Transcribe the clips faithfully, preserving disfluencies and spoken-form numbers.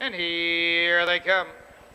And here they come.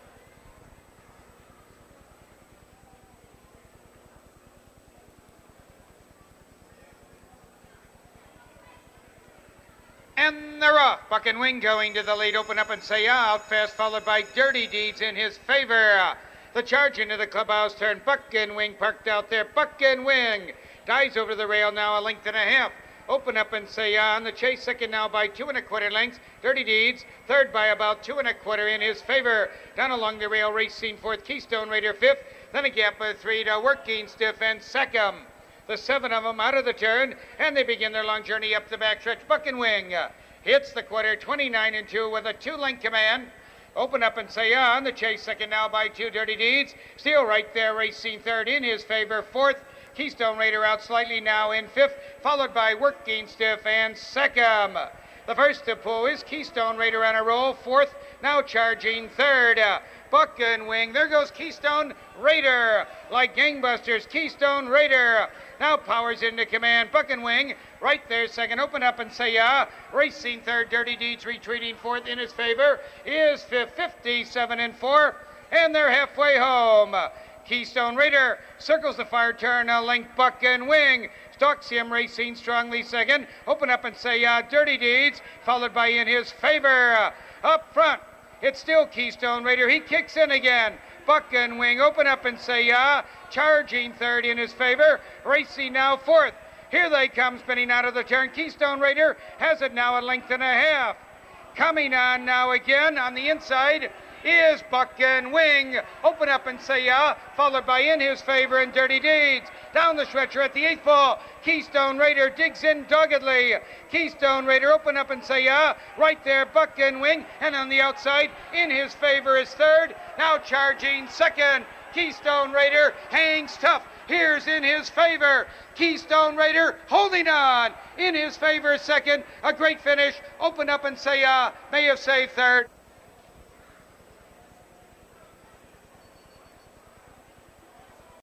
And they're off. Buck and Wing going to the lead. Open up and say out fast, followed by Dirty Deeds in his favor. The charge into the clubhouse turn. Buck and Wing parked out there. Buck and Wing dives over the rail now a length and a half. Open up and say on the chase, second now by two and a quarter lengths. Dirty Deeds, third by about two and a quarter in his favor. Down along the rail, racing fourth, Keystone Raider fifth. Then a gap of three to Working Stiff and second. The seven of them out of the turn, and they begin their long journey up the backstretch. Buck and Wing hits the quarter, twenty-nine and two with a two-length command. Open up and say on the chase, second now by two, Dirty Deeds. Still right there, racing third in his favor, fourth. Keystone Raider out slightly now in fifth, followed by Working Stiff and second. The first to pull is Keystone Raider on a roll, fourth, now charging third. Buck and Wing, there goes Keystone Raider, like gangbusters, Keystone Raider. Now powers into command, Buck and Wing, right there second, open up and say yeah. Racing third, Dirty Deeds retreating fourth in his favor, is fifth, fifty-seven and four, and they're halfway home. Keystone Raider circles the fire turn, a length Buck and Wing. Stalks him racing strongly second. Open up and say uh, Dirty Deeds, followed by in his favor. Up front, it's still Keystone Raider. He kicks in again. Buck and Wing, open up and say yeah. Charging third in his favor. Racing now fourth. Here they come, spinning out of the turn. Keystone Raider has it now a length and a half. Coming on now again on the inside is Buck and Wing. Open up and say yeah, followed by in his favor and Dirty Deeds. Down the stretcher at the eighth ball, Keystone Raider digs in doggedly. Keystone Raider, open up and say yeah. Right there, Buck and Wing, and on the outside, in his favor is third. Now charging second. Keystone Raider hangs tough. Here's in his favor. Keystone Raider holding on. In his favor second. A great finish. Open up and say yeah. May have saved third.